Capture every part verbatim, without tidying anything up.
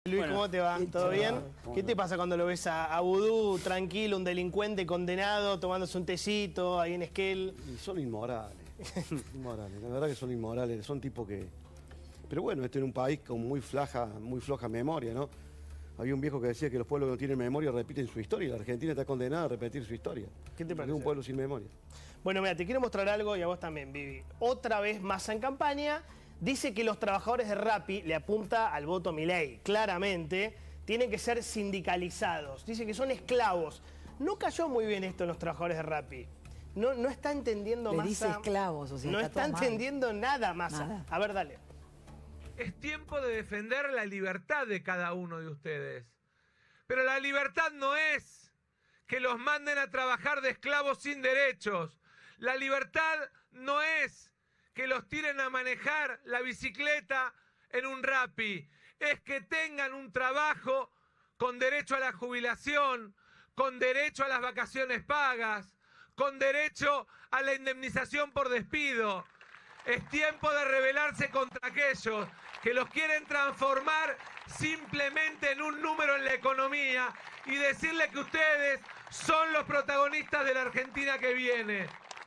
Luis, bueno, ¿cómo te va? ¿Todo bien? ¿Qué te pasa cuando lo ves a, a Vudú, tranquilo, un delincuente condenado, tomándose un tecito ahí en Esquel? Y son inmorales, inmorales, la verdad que son inmorales, son tipos que... Pero bueno, esto en un país con muy floja, muy floja memoria, ¿no? Había un viejo que decía que los pueblos que no tienen memoria repiten su historia, la Argentina está condenada a repetir su historia. ¿Qué te parece? Es un pueblo sin memoria. Bueno, mira, te quiero mostrar algo y a vos también, Vivi. Otra vez Massa en campaña. Dice que los trabajadores de Rappi le apunta al voto Milei, claramente, tienen que ser sindicalizados. Dice que son esclavos. No cayó muy bien esto en los trabajadores de Rappi. No, no está entendiendo Massa. Le dice esclavos, o sea, no está, está entendiendo nada Massa. Nada. A ver, dale. Es tiempo de defender la libertad de cada uno de ustedes. Pero la libertad no es que los manden a trabajar de esclavos sin derechos. La libertad no es que los tiren a manejar la bicicleta en un Rappi. Es que tengan un trabajo con derecho a la jubilación, con derecho a las vacaciones pagas, con derecho a la indemnización por despido. Es tiempo de rebelarse contra aquellos que los quieren transformar simplemente en un número en la economía y decirle que ustedes son los protagonistas de la Argentina que viene.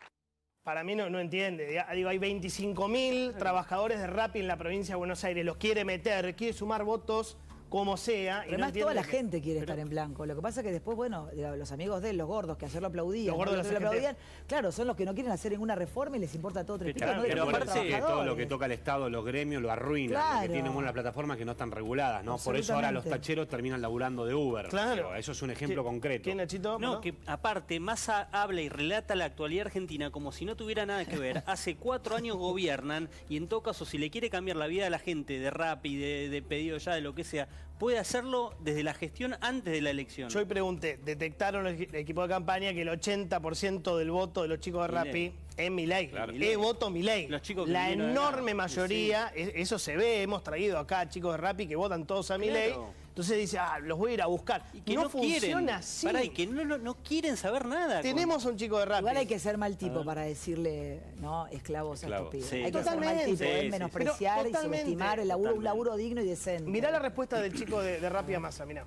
Para mí no, no entiende. Digo, hay veinticinco mil trabajadores de Rappi en la provincia de Buenos Aires. Los quiere meter, quiere sumar votos como sea. Además, y no toda la que... gente quiere Pero... estar en blanco. Lo que pasa es que después, bueno, los amigos de él, los gordos, que ayer lo aplaudían, los gordos ¿no? de lo la aplaudían, claro, son los que no quieren hacer ninguna reforma y les importa todo tres Pero, pitos, no pero aparte que todo lo que toca el Estado, los gremios, lo arruina, claro. porque tienen una plataforma que no están reguladas, ¿no? Por eso ahora los tacheros terminan laburando de Uber. Claro. Pero eso es un ejemplo ¿Qué, concreto. ¿Qué, Nachito? No, que aparte Massa habla y relata la actualidad argentina como si no tuviera nada que ver. Hace cuatro años gobiernan y en todo caso, si le quiere cambiar la vida a la gente de Rappi, de, de pedido ya, de lo que sea, puede hacerlo desde la gestión antes de la elección. Yo hoy pregunté, detectaron el equipo de campaña que el ochenta por ciento del voto de los chicos de Rappi es Milei. Claro. Es voto Milei. Los chicos la enorme acá, mayoría, sí. Eso se ve, hemos traído acá chicos de Rappi que votan todos a Milei. Claro. Entonces dice, ah, los voy a ir a buscar. Y que no, no funciona quieren, así. Pará, y que no, no, no quieren saber nada. Tenemos con... un chico de Rappi. Igual hay que ser mal tipo para decirle, no, esclavos a estos pibes. Sí. Hay que Totalmente. ser mal tipo, sí, ¿eh? sí. Menospreciar y subestimar el laburo, un laburo digno y decente. Mirá la respuesta del chico de, de Rappi a Massa, mirá.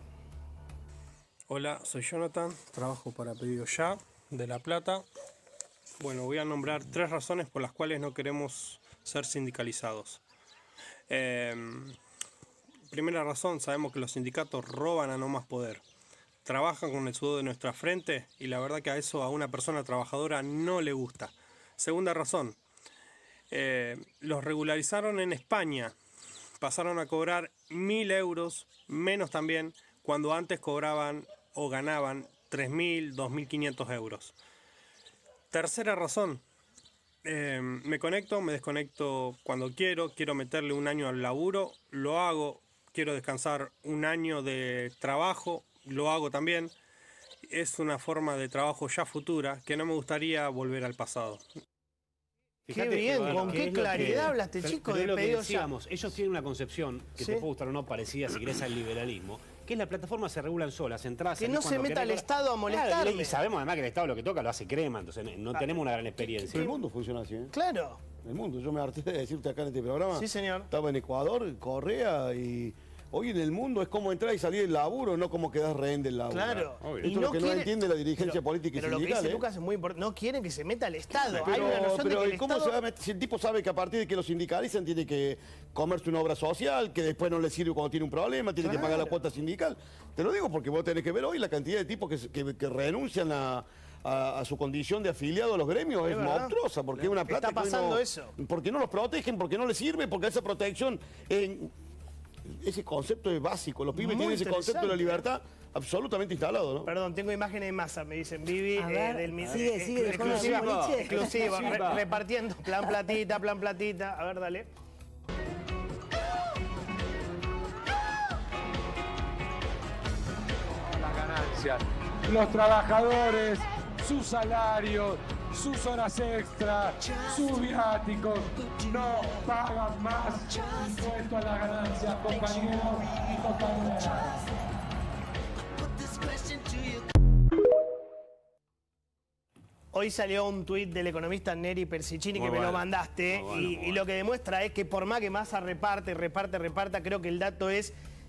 Hola, soy Jonathan, trabajo para Pedido Ya, de La Plata. Bueno, voy a nombrar tres razones por las cuales no queremos ser sindicalizados. Eh, primera razón, sabemos que los sindicatos roban a no más poder. Trabajan con el sudor de nuestra frente y la verdad que a eso a una persona trabajadora no le gusta. Segunda razón, eh, los regularizaron en España. Pasaron a cobrar mil euros, menos también, cuando antes cobraban o ganaban tres mil, dos mil quinientos euros. Tercera razón, eh, me conecto, me desconecto cuando quiero, quiero meterle un año al laburo, lo hago, quiero descansar un año de trabajo, lo hago también. Es una forma de trabajo ya futura que no me gustaría volver al pasado. Fíjate qué bien, que, con qué claridad que, habla este chico de Pedido Ya. Ellos tienen una concepción que ¿sí? te puede gustar o no parecida, si querés, al liberalismo, que es la plataforma se regulan solas, entradas. Que no se meta el Estado a molestar. Claro, y sabemos además que el Estado lo que toca lo hace crema, entonces no ah, tenemos una gran experiencia. Pero el mundo funciona así, ¿eh? Claro. El mundo, yo me harté de decirte acá en este programa. Sí, señor. Estaba en Ecuador, Correa y... Hoy en el mundo es como entrar y salir del laburo, no como quedar rehén del laburo. Claro. Obvio. Esto y no es lo que quiere... no entiende la dirigencia pero, política y pero sindical. Pero lo que dice ¿eh? Lucas es muy importante. No quieren que se meta el Estado. Pero, Hay una noción pero, de que el ¿cómo Estado... se va a meter? Si el tipo sabe que a partir de que lo sindicalizan tiene que comerse una obra social, que después no le sirve cuando tiene un problema, tiene claro. que pagar la cuota sindical. Te lo digo porque vos tenés que ver hoy la cantidad de tipos que, que, que renuncian a... A, a su condición de afiliado a los gremios es, es monstruosa, porque es una plata está pasando que no, eso. Porque no los protegen, porque no les sirve, porque esa protección... Eh, ese concepto es básico, los pibes tienen ese concepto de la libertad absolutamente instalado, ¿no? Perdón, tengo imágenes de Massa, me dicen Vivi, eh, del sigue, sigue, exclusiva, exclusiva, re, repartiendo, plan platita, plan platita, a ver, dale. Las ganancias, los trabajadores, sus salarios, sus horas extra, sus viáticos, no pagan más impuesto a las ganancias, compañeros y compañeras. Hoy salió un tuit del economista Neri Persicini que bueno, me lo mandaste bueno, y, bueno. y lo que demuestra es que por más que Massa reparte, reparte, reparta, creo que el dato es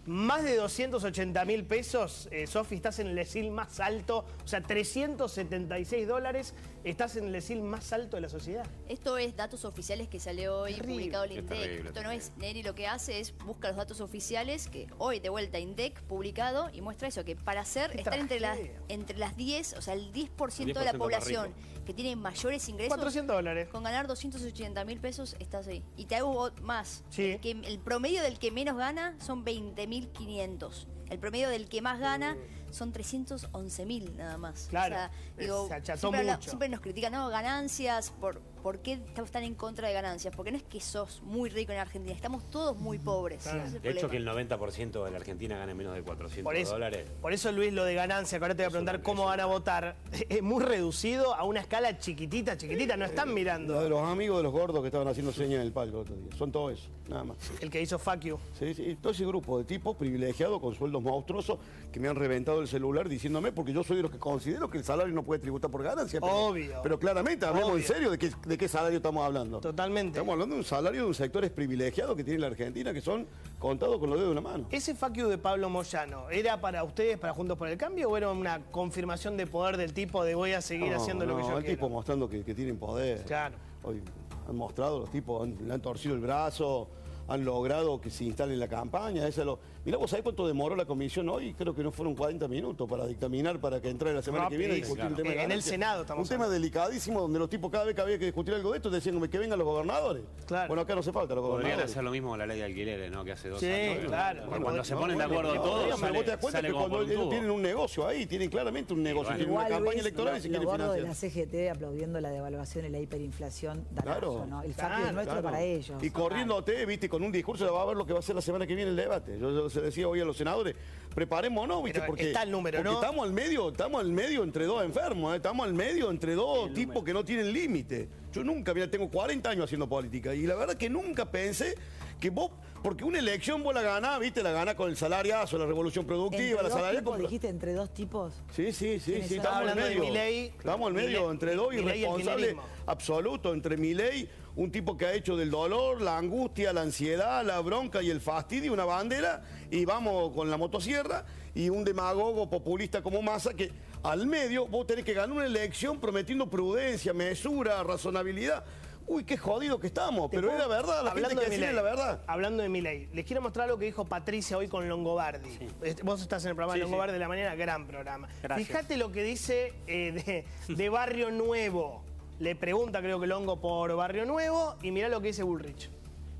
Más de doscientos ochenta mil pesos, eh, Sofi, estás en el decil más alto, o sea, trescientos setenta y seis dólares, estás en el decil más alto de la sociedad. Esto es datos oficiales que salió hoy, Terrible. publicado el Qué INDEC. terrible, Esto no es, Neri lo que hace es busca los datos oficiales, que hoy de vuelta INDEC publicado, y muestra eso, que para hacer, Qué estar entre las, tragedia. entre las diez, o sea, el diez por ciento El de la diez por ciento más población rico. que tiene mayores ingresos, cuatrocientos dólares. con ganar doscientos ochenta mil pesos estás ahí. Y te hago más. Sí. El, que, el promedio del que menos gana son veinte mil quinientos. El promedio del que más gana son trescientos once mil nada más. Claro, O sea, se digo, acható siempre, habla- mucho. siempre nos critican, no, ganancias, por, ¿por qué estamos tan en contra de ganancias? Porque no es que sos muy rico en Argentina, estamos todos muy pobres. Claro. Ese es el De hecho, problema. que el noventa por ciento de la Argentina gane menos de cuatrocientos Por eso, dólares. por eso, Luis, lo de ganancia, que ahora te voy a preguntar cómo van a votar, es muy reducido a una escala chiquitita, chiquitita, no están Lo de mirando. los amigos de los gordos que estaban haciendo señas en el palco el otro día. Son todo eso, nada más. El que hizo fuck you. Sí, sí, todo ese grupo de tipos privilegiados con sueldos monstruosos que me han reventado el celular diciéndome, porque yo soy de los que considero que el salario no puede tributar por ganancia. Pero, Obvio. Pero claramente, hablemos Obvio. en serio de qué, de qué salario estamos hablando. Totalmente. Estamos hablando de un salario de un sector privilegiado que tiene la Argentina, que son contados con los dedos de una mano. ¿Ese fuck you de Pablo Moyano era para ustedes, para Juntos por el Cambio, o era una confirmación de poder del tipo de voy a seguir No, haciendo lo que no, yo el quiero? tipo mostrando que, que tienen poder. Claro. Hoy han mostrado, los tipos han- le han torcido el brazo, han logrado que se instale en la campaña. Eso es lo... Mirá, ¿vos sabés cuánto demoró la comisión hoy? Creo que no fueron cuarenta minutos para dictaminar, para que entrara la semana que viene a discutir un Rapidísimo. tema de En el ganancia. Senado estamos Un tema hablando. delicadísimo donde los tipos cada vez que había que discutir algo de esto decían que vengan los gobernadores. Claro. Bueno, acá no hace falta los Podrían gobernadores. hacer lo mismo con la ley de alquileres, ¿no? Que hace dos Sí, años. claro. Cuando, Bueno, se No, ponen de bueno, acuerdo no, todos, pero sale, vos te das cuenta sale que como cuando por un ellos tubo. tienen un negocio ahí, tienen claramente un negocio, bueno. tienen una Igual, campaña Luis, electoral y los, se los quieren gordos de financiar. la C G T aplaudiendo la devaluación y la hiperinflación, Claro. claro, ¿no? El Claro, facto es nuestro Claro. para ellos. Y corriéndote, viste, con un discurso va a ver lo que va a ser la semana que viene el debate. Yo, yo se decía hoy a los senadores, preparémonos, viste, Pero porque, está el número, porque ¿no? estamos al medio, estamos al medio entre dos enfermos, ¿eh? Estamos al medio entre dos tipos que no tienen límite. Yo nunca, mira, tengo cuarenta años haciendo política y la verdad que nunca pensé que vos, porque una elección vos la ganás, viste, la ganás con el salariazo, la revolución productiva, Entre la dos salarial. tipos, con- dijiste entre dos tipos. Sí, sí, sí, ¿Quiénes sí, son? estamos al Hablando de medio. Milei, Estamos al medio, Milei- entre dos Milei y el irresponsables kirchnerismo. absolutos, entre Milei, un tipo que ha hecho del dolor, la angustia, la ansiedad, la bronca y el fastidio una bandera, y vamos con la motosierra, y un demagogo populista como Massa, que al medio vos tenés que ganar una elección prometiendo prudencia, mesura, razonabilidad. Uy, qué jodido que estamos, Te pero puedo- es la verdad, la gente hay que decirle Milei, la verdad. Hablando de Milei, les quiero mostrar lo que dijo Patricia hoy con Longobardi. Este, Vos estás en el programa Sí, de Longobardi sí. de la mañana, gran programa. Gracias. Fíjate lo que dice eh, de, de Barrio Nuevo. Le pregunta, creo que Longo, por Barrio Nuevo, y mirá lo que dice Bullrich.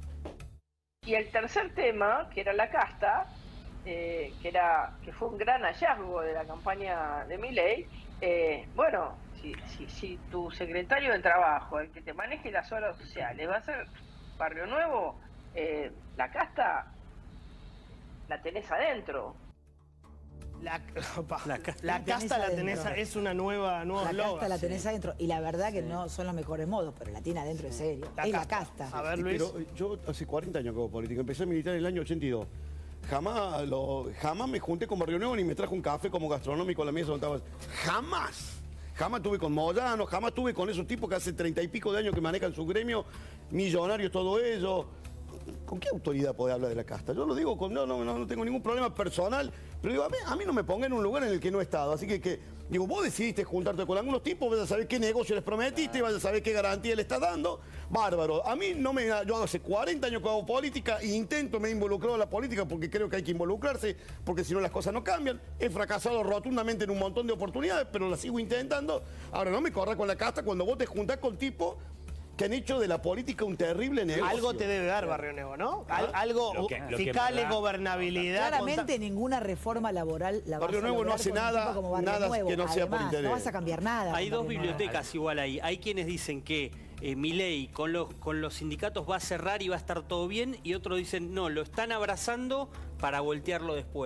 Y el tercer tema, que era la casta, eh, que era que fue un gran hallazgo de la campaña de Milei, eh, bueno, si, si, si tu secretario de trabajo, el que te maneje las horas sociales, va a ser Barrio Nuevo, eh, la casta la tenés adentro. La, opa, La casta. la La tenés casta la tenés, adentro. es una nueva, nuevo La eslogan. casta la tenés adentro. Y la verdad que no son los mejores modos, pero la tiene adentro en serio. La es la casta. casta. A ver, Sí, Luis. Pero yo hace cuarenta años que hago política, empecé a militar en el año ochenta y dos. Jamás, lo, jamás me junté con Barrio Nuevo ni me trajo un café como gastronómico a la mesa donde estaba. Jamás. Jamás tuve con Moyano, jamás tuve con esos tipos que hace treinta y pico de años que manejan su gremio, millonarios todo ello. ¿Con qué autoridad puede hablar de la casta? Yo lo digo, con, no, no, no tengo ningún problema personal, pero digo, a mí, a mí no me ponga en un lugar en el que no he estado. Así que, que digo, vos decidiste juntarte con algunos tipos, vas a saber qué negocio les prometiste, vas a saber qué garantía le estás dando. Bárbaro. A mí no me... Yo hace cuarenta años que hago política e intento, me he involucrado en la política porque creo que hay que involucrarse, porque si no las cosas no cambian. He fracasado rotundamente en un montón de oportunidades, pero las sigo intentando. Ahora, no me corras con la casta cuando vos te juntás con tipos que han hecho de la política un terrible negocio. Algo te debe dar Barrio Nuevo, ¿no? Al- algo, Lo que- lo que fiscales, me da- gobernabilidad. Claramente conta- ninguna reforma laboral la Barrio vas a Nuevo no lograr hace con un nada- tipo como Barrio nada Nuevo. que no sea por Además, interés. No vas a cambiar nada. Hay con dos Barrio Nuevo. bibliotecas igual ahí. Hay quienes dicen que eh, Milei con los, con los sindicatos va a cerrar y va a estar todo bien, y otros dicen, no, lo están abrazando para voltearlo después.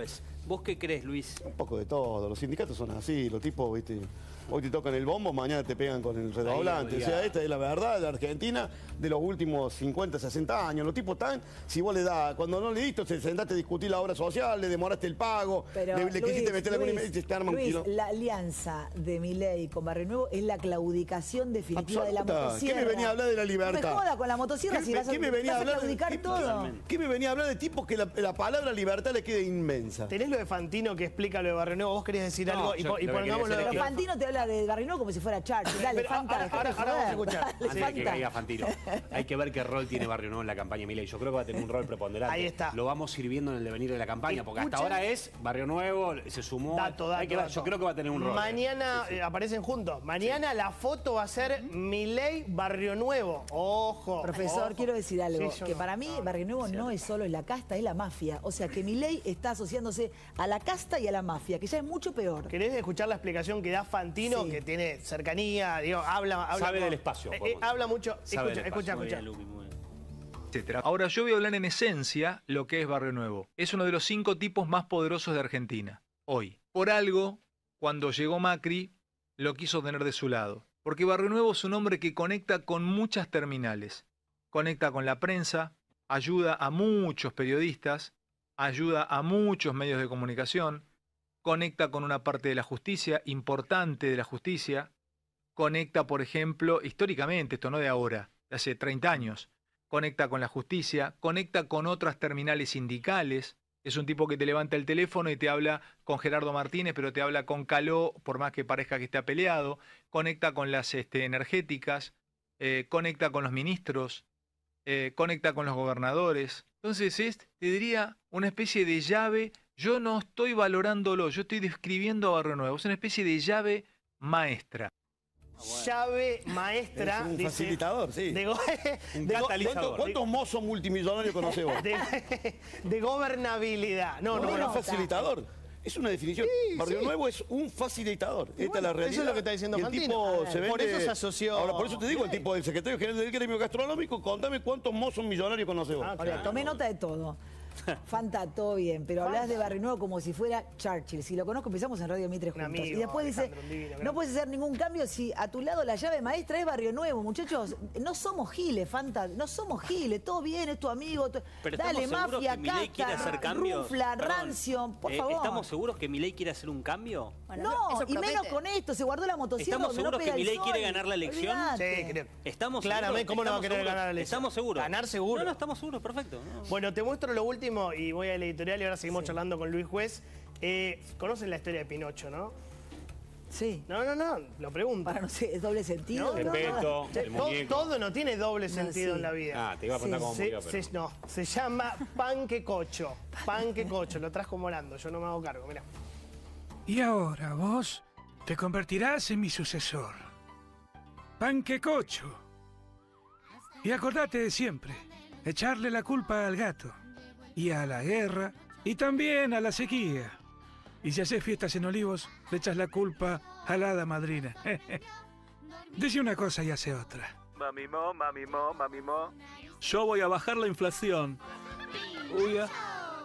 ¿Vos qué crees, Luis? Un poco de todo. Los sindicatos son así. Los tipos, viste, hoy te tocan el bombo, mañana te pegan con el redoblante. O sea, esta es la verdad de la Argentina de los últimos cincuenta, sesenta años. Los tipos están, si vos le das, cuando no le diste, te sentaste a discutir la obra social, le demoraste el pago, Pero, le, le Luis, quisiste meter Luis, alguna y te arma un Luis, kilo. la alianza de Milei con Barrio Nuevo es la claudicación definitiva de la Absoluta. motosierra. ¿Qué me venía a hablar de la libertad? No me joda con la motosierra ¿Qué, si vas a, ¿qué me venía a vas a hablar claudicar de, todo. ¿Qué me venía a hablar de tipos que la, la palabra libertad le quede inmensa? ¿Tenés lo de Fantino que explica lo de Barrio Nuevo? ¿Vos querías decir No, algo? Y, yo po- y lo que pongamos lo quería de... Pero Fantino te habla de Barrio Nuevo como si fuera Churchill. Dale, Pero Fanta, ahora- dejate ahora- ahora vamos a joder. escuchar. Dale, Antes de que Fanta. caiga Fantino, hay que ver qué rol tiene Barrio Nuevo en la campaña Milei. Yo creo que va a tener un rol preponderante. Ahí está. Lo vamos a ir viendo en el devenir de la campaña, porque hasta Escuchen. ahora es Barrio Nuevo, se sumó. Dato, dato, Hay que ver, dato. Yo creo que va a tener un rol. Mañana Sí, sí. eh, aparecen juntos. Mañana la foto va a ser Milei Barrio Nuevo. Ojo. Profesor, ojo. quiero decir algo, Sí, yo que no. para mí Barrio Nuevo no es solo la casta, es la mafia. O sea, que Milei está asociándose a la casta y a la mafia, que ya es mucho peor. ¿Querés escuchar la explicación que da Fantino, Sí. que tiene cercanía, digo, habla... habla Sabe con- del espacio, eh, eh, podemos habla mucho. Sabe Escucha, del escucha, Muy escucha. bien, Luqui, muy bien. etcétera. Ahora yo voy a hablar en esencia lo que es Barrio Nuevo. Es uno de los cinco tipos más poderosos de Argentina, hoy. Por algo, cuando llegó Macri, lo quiso tener de su lado. Porque Barrio Nuevo es un hombre que conecta con muchas terminales. Conecta con la prensa, ayuda a muchos periodistas, ayuda a muchos medios de comunicación, conecta con una parte de la justicia, importante de la justicia, conecta, por ejemplo, históricamente, esto no de ahora, de hace treinta años, conecta con la justicia, conecta con otras terminales sindicales, es un tipo que te levanta el teléfono y te habla con Gerardo Martínez, pero te habla con Caló, por más que parezca que esté peleado, conecta con las este, energéticas, eh, conecta con los ministros, eh, conecta con los gobernadores. Entonces es, te diría, una especie de llave. Yo no estoy valorándolo, yo estoy describiendo a Barrio Nuevo, es una especie de llave maestra. Llave maestra, Es un dice, facilitador, sí. de, go- Un de go- catalizador. ¿Cuántos, cuántos mozos multimillonarios conocés vos? de- de gobernabilidad. No, no, No, no. no, facilitador. Es una definición. Barrio sí. Nuevo es un facilitador. Esta bueno, es la realidad. eso es lo que está diciendo Y el Fantino. tipo A ver, se vende... por eso se asoció- Ahora, por eso te digo, el tipo del secretario general del gremio gastronómico, contame cuántos mozos millonarios conocés vos. Ah, Ahora, tomé nota de todo. Fanta, todo bien, pero hablas de Barrio Nuevo como si fuera Churchill. Si lo conozco, empezamos en Radio Mitre Un juntos. amigo, y después dice, Alejandro, un divino, no gracias. puedes hacer ningún cambio si a tu lado la llave maestra es Barrio Nuevo. Muchachos, no somos giles, Fanta, no somos giles. Todo bien, es tu amigo. tu- Pero Dale, ¿estamos seguros mafia, que Milei quiere hacer casta, cambios? rufla, Perdón. rancio, por Eh, favor. ¿Estamos seguros que Milei quiere hacer un cambio? Bueno, No, eso y menos promete. con esto, se guardó la motosierra ¿Estamos donde no seguros que pega el Milei sol. quiere ganar la elección? Olvidate. Sí, creo. ¿Estamos Claramente, seguros? ¿cómo no va a ¿Estamos querer seguros? ganar la elección? ¿Estamos seguros? Ganar seguro. No, no, estamos seguros, perfecto. No. Bueno, te muestro lo último y voy al editorial y ahora seguimos charlando con Luis Juez. Eh, Conocen la historia de Pinocho, ¿no? Sí. No, no, no, lo pregunto. Para no sé, es doble sentido. No, ¿no? Respeto, Te- el todo, muñeco. todo no tiene doble sentido sí. en la vida. Ah, te iba a contar Sí, cómo Se, murió, pero... se- no, se llama panquecocho. Panquecocho, lo trajo Morando, yo no me hago cargo, mira. Y ahora vos te convertirás en mi sucesor. Panquecocho. Y acordate de siempre, echarle la culpa al gato, y a la guerra, y también a la sequía. Y si haces fiestas en Olivos, le echas la culpa a la hada madrina. Dice una cosa y hace otra. Mami mo, mami mo, mami mo. Yo voy a bajar la inflación. Uy, ah.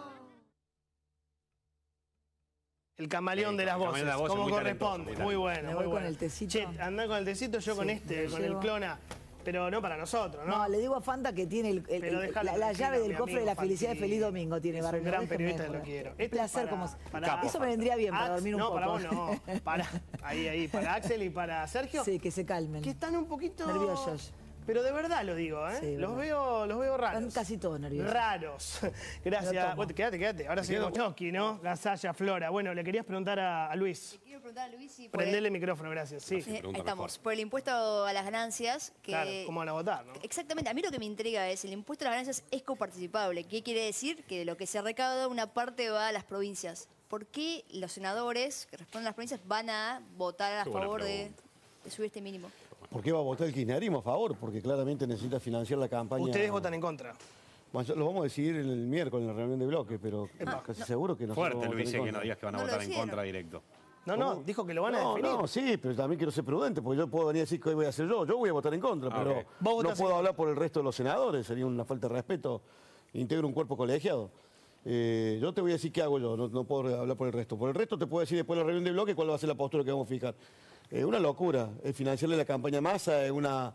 El camaleón Sí, de las el voces, camaleón de las voces, como muy corresponde. talentoso, Muy muy bueno, Me muy voy con bueno. el tecito. Che, andá con el tecito, yo con Sí, este, me con el llevo. clona. Pero no para nosotros, ¿no? No, le digo a Fanta que tiene el- el- Pero el- déjalo la, la tranquilo, llave del mi cofre amigo de la felicidad de Fantino. Feliz Domingo. Tiene Es Barrio un Nuevo, gran déjenme periodista, joder. lo quiero. Un Este es placer para- como... para- Eso me vendría bien para Ax- dormir un no, poco. para vos no. Para, ahí, ahí, para Axel y para Sergio. Sí, que se calmen. Que están un poquito... Nerviosos. Pero de verdad lo digo, ¿eh? Sí, los, verdad. veo, los veo raros. Están casi todos nerviosos. Raros. Lo Gracias. tomo. Bueno, quédate, quédate. Ahora seguimos Choski, ¿no? Gasalla, Flora. Bueno, le querías preguntar a, a Luis. Quiero preguntar a Luis si por Prendele el- el micrófono, gracias. Sí. Eh, ahí estamos. Por el impuesto a las ganancias. Que... Claro, ¿cómo van a votar, no? Exactamente. A mí lo que me intriga es el impuesto a las ganancias es coparticipable. ¿Qué quiere decir? Que de lo que se recauda, una parte va a las provincias. ¿Por qué los senadores que responden a las provincias van a votar a Qué buena favor de, pregunta. de subir este mínimo? ¿Por qué va a votar el kirchnerismo a favor? Porque claramente necesita financiar la campaña. Ustedes votan en contra. Bueno, lo vamos a decidir el miércoles en la reunión de bloque, pero casi seguro que nosotros Fuerte, vamos a Luis, votar en que no contra. digas que van a No lo votar en hicieron. contra directo. No, no, dijo que lo van a no, definir. No, sí, pero también quiero ser prudente, porque yo puedo venir a decir que hoy voy a hacer yo. Yo voy a votar en contra, Ah, pero ok. Vos no votás puedo en hablar por el resto de los senadores, sería una falta de respeto. Integro un cuerpo colegiado. Eh, yo te voy a decir qué hago yo, no, no puedo hablar por el resto. Por el resto te puedo decir después de la reunión de bloque cuál va a ser la postura que vamos a fijar. Es una locura, es financiarle la campaña a Massa, es una,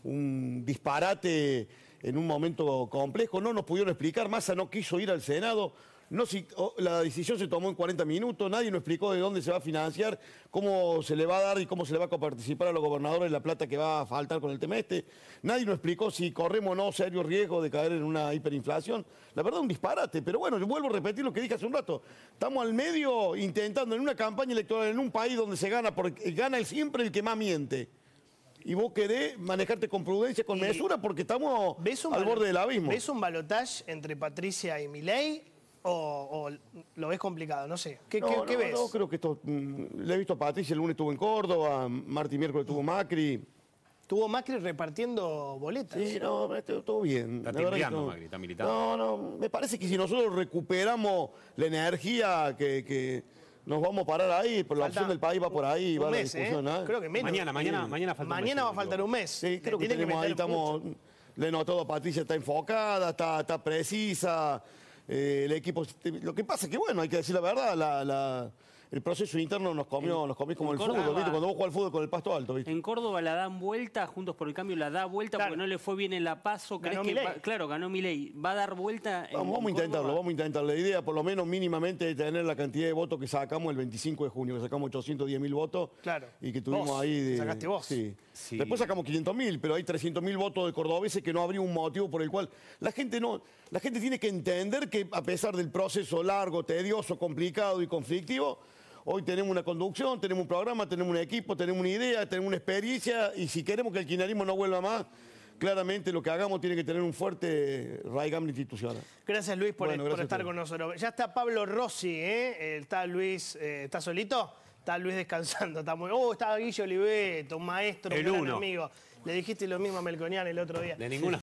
un disparate en un momento complejo. No nos pudieron explicar, Massa no quiso ir al Senado. No, si, oh, la decisión se tomó en cuarenta minutos, nadie nos explicó de dónde se va a financiar, cómo se le va a dar y cómo se le va a coparticipar a los gobernadores la plata que va a faltar con el tema este. Nadie nos explicó si corremos o no serio riesgo de caer en una hiperinflación. La verdad, un disparate, pero bueno, yo vuelvo a repetir lo que dije hace un rato. Estamos al medio intentando en una campaña electoral en un país donde se gana, porque gana el, siempre el que más miente. Y vos querés manejarte con prudencia, con mesura, porque estamos al borde del abismo. ¿Ves un balotaje entre Patricia y Milei? O, o lo ves complicado? No sé. ¿Qué, no, qué, no, ¿qué ves? No, creo que esto... Mm, le he visto a Patricia, el lunes estuvo en Córdoba, martes y miércoles estuvo Macri. Tuvo Macri repartiendo boletas. Sí, no, todo bien. Está La verdad timbriando, no, Macri, está militando. No, no, me parece que si nosotros recuperamos la energía que... que nos vamos a parar ahí, por la Falta opción del país va por ahí, un va mes, la discusión. ¿eh? ¿eh? Creo que menos. Mañana, mañana, Sí. mañana falta un Mañana mes, va a faltar un mes. Sí, creo que Le tiene tenemos ahí, meter estamos... mucho. Le he notado a Patricia, está enfocada, está, está precisa. Eh, el equipo... Lo que pasa es que, bueno, hay que decir la verdad, la, la, el proceso interno nos comió, nos comió como el Córdoba- fútbol, ¿viste? Cuando vos jugás al fútbol con el pasto alto, ¿viste? En Córdoba la dan vuelta, Juntos por el Cambio la da vuelta Claro. porque no le fue bien en la PASO. ¿Crees Ganó que Milei. va- claro, ganó Milei. ¿Va a dar vuelta en Vamos, vamos a intentarlo, Córdoba? vamos a intentarlo. La idea, por lo menos mínimamente, es tener la cantidad de votos que sacamos el veinticinco de junio, que sacamos ochocientos diez mil votos. Claro. Y que tuvimos Vos, ahí de... sacaste vos. Sí. Sí. Después sacamos quinientos mil, pero hay trescientos mil votos de cordobeses que no habría un motivo por el cual... La gente no... La gente tiene que entender que a pesar del proceso largo, tedioso, complicado y conflictivo, hoy tenemos una conducción, tenemos un programa, tenemos un equipo, tenemos una idea, tenemos una experiencia y si queremos que el kirchnerismo no vuelva más, claramente lo que hagamos tiene que tener un fuerte raigambre institucional. Gracias, Luis, por, Bueno, por gracias a estar ustedes. con nosotros. Ya está Pablo Rossi, ¿eh? Está Luis, eh, ¿está solito? Está Luis descansando. Está muy... Oh, está Guillo Oliveto, un maestro, un El gran uno. amigo. Le dijiste lo mismo a Melconian el otro día. De ninguna